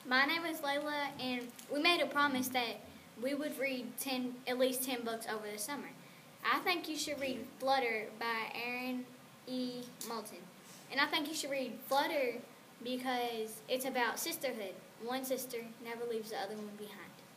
My name is Layla, and we made a promise that we would read at least 10 books over the summer. I think you should read Flutter by Aaron E. Moulton. And I think you should read Flutter because it's about sisterhood. One sister never leaves the other one behind.